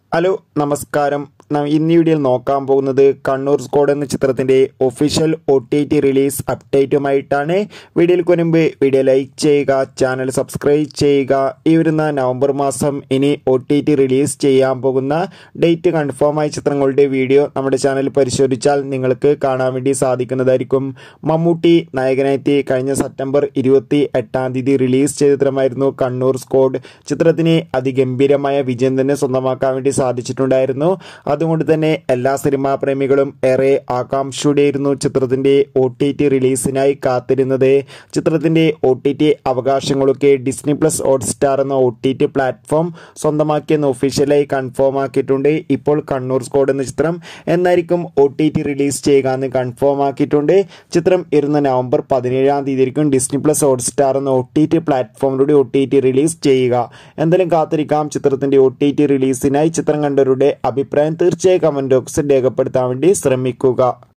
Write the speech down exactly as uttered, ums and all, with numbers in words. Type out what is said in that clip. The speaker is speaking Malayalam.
ഹലോ നമസ്കാരം. ഇന്ന് വീഡിയോയിൽ നോക്കാൻ പോകുന്നത് കണ്ണൂർ സ്ക്വാഡ് എന്ന ചിത്രത്തിൻ്റെ official O T T release അപ്ഡേറ്റുമായിട്ടാണ്. വീഡിയോയിൽ മുൻപ് വീഡിയോ ലൈക്ക് ചെയ്യുക, ചാനൽ സബ്സ്ക്രൈബ് ചെയ്യുക. ഈ വരുന്ന നവംബർ മാസം ഇനി ഒ ടി ടി റിലീസ് ചെയ്യാൻ പോകുന്ന ഡേറ്റ് കൺഫേമായ ചിത്രങ്ങളുടെ വീഡിയോ നമ്മുടെ ചാനൽ പരിശോധിച്ചാൽ നിങ്ങൾക്ക് കാണാൻ വേണ്ടി സാധിക്കുന്നതായിരിക്കും. മമ്മൂട്ടി നായകനായി കഴിഞ്ഞ സെപ്റ്റംബർ ഇരുപത്തി എട്ടാം തീയതി റിലീസ് ചെയ്ത ചിത്രമായിരുന്നു കണ്ണൂർ സ്ക്വാഡ്. ചിത്രത്തിന് അതിഗംഭീരമായ വിജയം തന്നെ സ്വന്തമാക്കാൻ വേണ്ടി സാധിച്ചിട്ടുണ്ടായിരുന്നു. അതുകൊണ്ട് തന്നെ എല്ലാ സിനിമാ പ്രേമികളും ഏറെ ആകാംക്ഷയോടെയായിരുന്നു ചിത്രത്തിന്റെ ഒ ടി ടി റിലീസിനായി കാത്തിരുന്നത്. ചിത്രത്തിന്റെ ഒ ടി ടി അവകാശങ്ങളൊക്കെ ഡിസ്നി പ്ലസ് ഹോട്ട്സ്റ്റാർ എന്ന ഒ ടി ടി പ്ലാറ്റ്ഫോം സ്വന്തമാക്കിയെന്ന് ഒഫീഷ്യലായി കൺഫേം ആക്കിയിട്ടുണ്ട്. ഇപ്പോൾ കണ്ണൂർ സ്ക്വാഡ് എന്ന ചിത്രം എന്നായിരിക്കും ഒ ടി ടി റിലീസ് ചെയ്യുക എന്ന് കൺഫേം ആക്കിയിട്ടുണ്ട്. ചിത്രം ഇരുന്ന നവംബർ പതിനേഴാം തീയതി ആയിരിക്കും ഡിസ്നി പ്ലസ് ഹോട്ട്സ്റ്റാർ എന്ന ഒ ടി ടി പ്ലാറ്റ്ഫോമിലൂടെ ഒ ടി ടി റിലീസ് ചെയ്യുക. എന്തായാലും കാത്തിരിക്കാം ചിത്രത്തിന്റെ ഒ ടി ടി റിലീസിനായി. ചിത്രം കണ്ടവരുടെ അഭിപ്രായം തീർച്ചയായും കമന്റ് ബോക്സിൽ രേഖപ്പെടുത്താൻ വേണ്ടി ശ്രമിക്കുക.